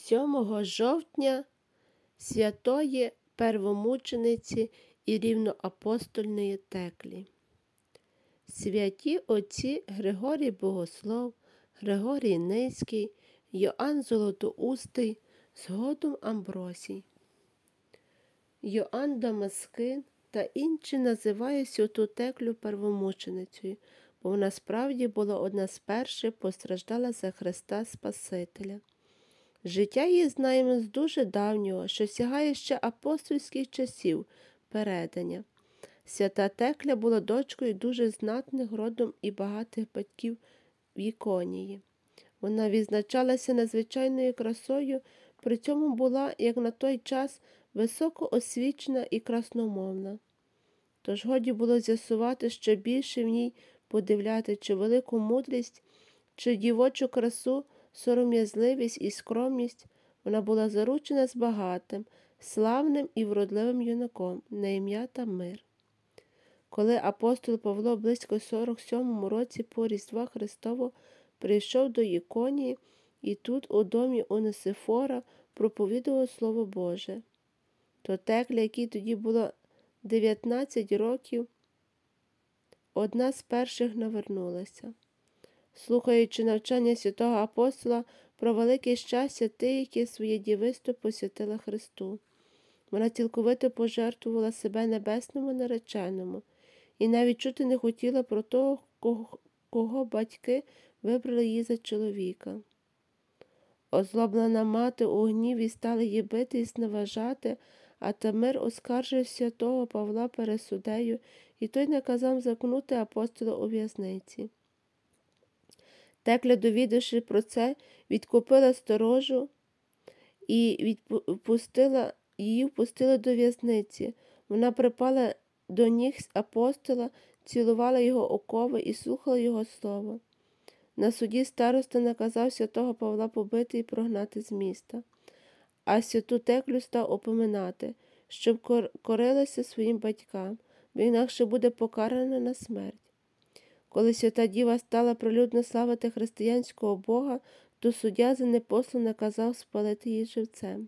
7 жовтня святої первомучениці і рівноапостольної Теклі. Святі отці Григорій Богослов, Григорій Низький, Йоанн Золотоустий, згодом Амбросій. Йоанн Дамаскин та інші називають святу Теклю первомученицею, бо вона справді була одна з перших постраждала за Христа Спасителя. Життя її знаємо з дуже давнього, що сягає ще апостольських часів передання. Свята Текля була дочкою дуже знатних родом і багатих батьків в Іконії. Вона відзначалася надзвичайною красою, при цьому була, як на той час, високо освічена і красномовна. Тож годі було з'ясувати ще більше в ній подивляти, чи велику мудрість, чи дівочу красу, сором'язливість і скромність. Вона була заручена з багатим, славним і вродливим юнаком на ім'я Тамир. Коли апостол Павло близько 47-му році по Різдва Христового прийшов до Іконії і тут у домі Онисифора проповідував Слово Боже, то Текля, якій тоді було 19 років, одна з перших навернулася. Слухаючи навчання святого апостола про велике щастя ти, яке своє дівисто посвятила Христу. Вона цілковито пожертвувала себе небесному нареченому і навіть чути не хотіла про того, кого батьки вибрали її за чоловіка. Озлоблена мати у гніві стала її бити і зневажати, а Тамир оскаржив святого Павла перед суддею, і той наказав замкнути апостола у в'язниці. Текля, довідавши про це, відкупила сторожу і її впустила до в'язниці. Вона припала до ніг апостола, цілувала його окови і слухала його слово. На суді староста наказав святого Павла побити і прогнати з міста, а святу Теклю став опоминати, щоб корилася своїм батькам, бо інакше буде покарана на смерть. Коли свята діва стала прилюдно славити християнського Бога, то суддя за непослух наказав спалити її живцем.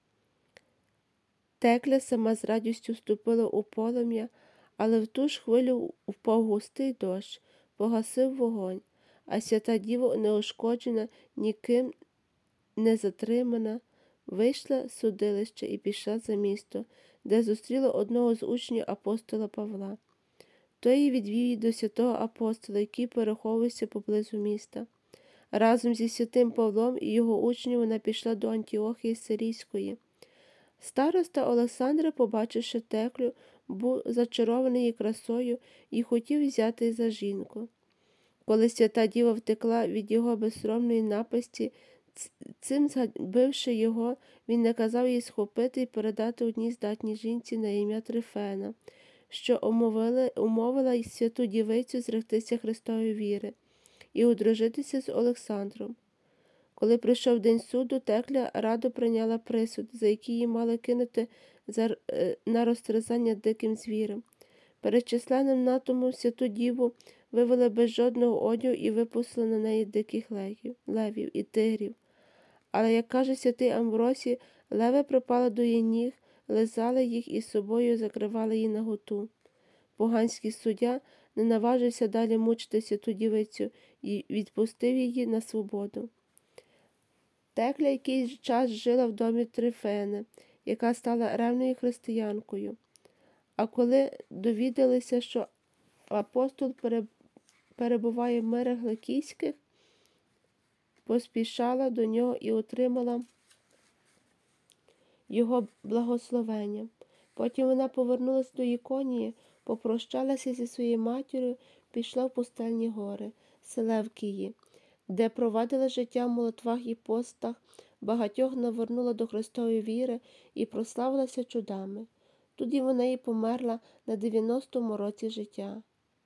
Текля сама з радістю вступила у полум'я, але в ту ж хвилю впав густий дощ, погасив вогонь, а свята діва, неушкоджена, ніким не затримана, вийшла з судилища і пішла за місто, де зустріла одного з учнів апостола Павла. Той її відвів її до святого апостола, який переховувався поблизу міста. Разом зі святим Павлом і його учнем вона пішла до Антіохії Сирійської. Староста Олександр, побачивши Теклю, був зачарований її красою і хотів взяти за жінку. Коли свята діва втекла від його безсоромної напасті, цим зганьбивши його, він наказав їй схопити і передати одній здатній жінці на ім'я Трифена, що умовила святу дівицю зректися Христової віри і одружитися з Олександром. Коли прийшов день суду, Текля радо прийняла присуд, за який її мали кинути на розтерзання диким звірам. Перед численним натовпом святу діву вивели без жодного одягу і випустили на неї диких левів і тигрів. Але, як каже святий Амбросій, леви припали до її ніг, лизали їх і собою закривали її наготу. Поганський суддя не наважився далі мучити святу дівицю і відпустив її на свободу. Текля якийсь час жила в домі Трифени, яка стала ревною християнкою. А коли довідалися, що апостол перебуває в мирах Ликійських, поспішала до нього і отримала його благословення. Потім вона повернулася до Іконії, попрощалася зі своєю матір'ю, пішла в пустельні гори, Селевкії, де провадила життя в молитвах і постах, багатьох навернула до Христової віри і прославилася чудами. Тоді вона і померла на 90-му році життя.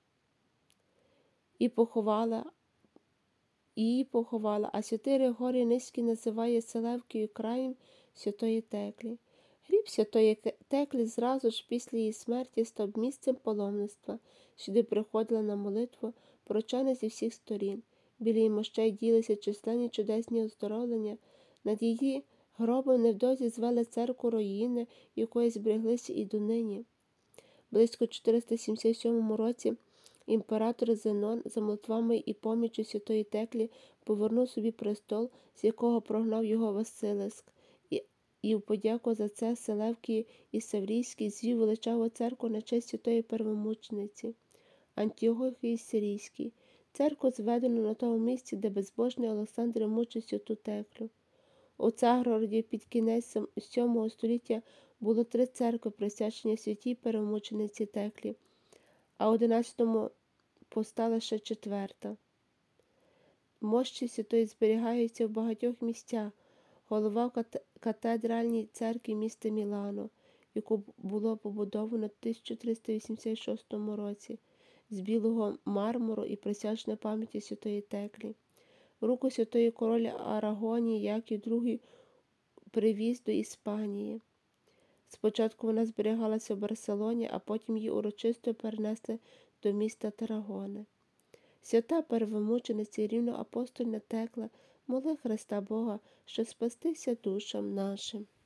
Її поховала, а святий Григорій Низький називає Селевкію краєм святої Теклі. Гріб святої Теклі зразу ж після її смерті став місцем паломництва, сюди приходила на молитву прочани зі всіх сторін. Біля її мощей ділися численні чудесні оздоровлення, над її гробом невдовзі звели церкву руїни, якої збереглися і донині. Близько 477 році імператор Зенон за молитвами і поміччю святої Теклі повернув собі престол, з якого прогнав його Василиск, і в подяку за це Селевкій і Саврійський звів величаву церкву на честь святої первомучениці Антіохії Сирійській. Церкву зведено на тому місці, де безбожний Олександр мучив святу Теклю. У Царгороді під кінець VII століття було 3 церкви, присвячені святій первомучениці Теклі, а у XI постала ще 4. Мощі святої зберігаються в багатьох місцях. Голова в катедральній церкві міста Мілано, яку було побудовано в 1386 році, з білого мармуру і присвячена пам'яті святої Теклі. Руку святої короля Арагонії Яків II привіз до Іспанії. Спочатку вона зберігалася в Барселоні, а потім її урочисто перенесли до міста Тарагони. Свята первомучениця рівноапостольна Текла, моли Христа Бога, що спастися душам нашим.